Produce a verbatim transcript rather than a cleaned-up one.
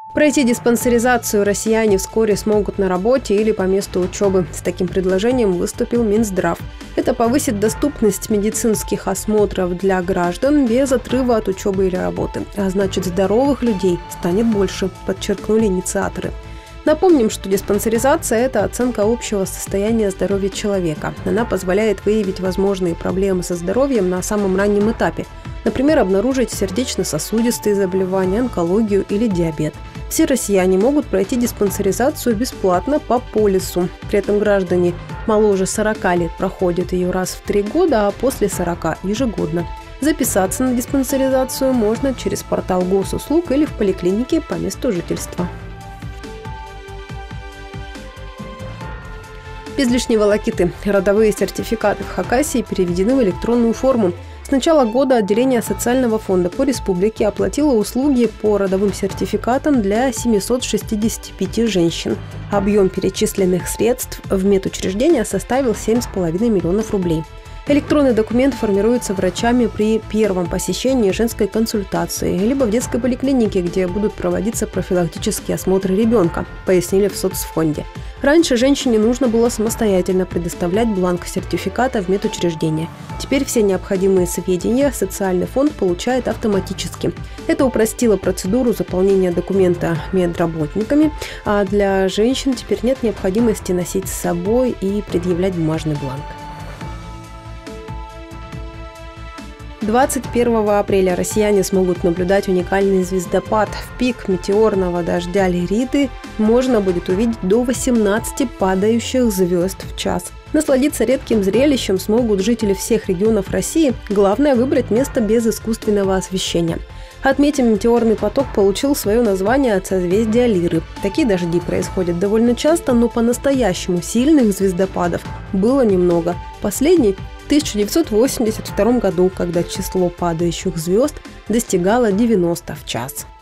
Пройти диспансеризацию россияне вскоре смогут на работе или по месту учебы. С таким предложением выступил Минздрав. Это повысит доступность медицинских осмотров для граждан без отрыва от учебы или работы. А значит, здоровых людей станет больше, подчеркнули инициаторы. Напомним, что диспансеризация – это оценка общего состояния здоровья человека. Она позволяет выявить возможные проблемы со здоровьем на самом раннем этапе. Например, обнаружить сердечно-сосудистые заболевания, онкологию или диабет. Все россияне могут пройти диспансеризацию бесплатно по полису. При этом граждане моложе сорока лет проходят ее раз в три года, а после сорока – ежегодно. Записаться на диспансеризацию можно через портал госуслуг или в поликлинике по месту жительства. Без лишней волокиты. Родовые сертификаты в Хакасии переведены в электронную форму. С начала года отделение социального фонда по республике оплатило услуги по родовым сертификатам для семисот шестидесяти пяти женщин. Объем перечисленных средств в медучреждения составил семь с половиной миллионов рублей. Электронный документ формируется врачами при первом посещении женской консультации либо в детской поликлинике, где будут проводиться профилактические осмотры ребенка, пояснили в соцфонде. Раньше женщине нужно было самостоятельно предоставлять бланк сертификата в медучреждение. Теперь все необходимые сведения социальный фонд получает автоматически. Это упростило процедуру заполнения документа медработниками, а для женщин теперь нет необходимости носить с собой и предъявлять бумажный бланк. двадцать первого апреля россияне смогут наблюдать уникальный звездопад. В пик метеорного дождя Лириды можно будет увидеть до восемнадцати падающих звезд в час. Насладиться редким зрелищем смогут жители всех регионов России. Главное – выбрать место без искусственного освещения. Отметим, метеорный поток получил свое название от созвездия Лиры. Такие дожди происходят довольно часто, но по-настоящему сильных звездопадов было немного. Последний – в тысяча девятьсот восемьдесят втором году, когда число падающих звезд достигало девяноста в час.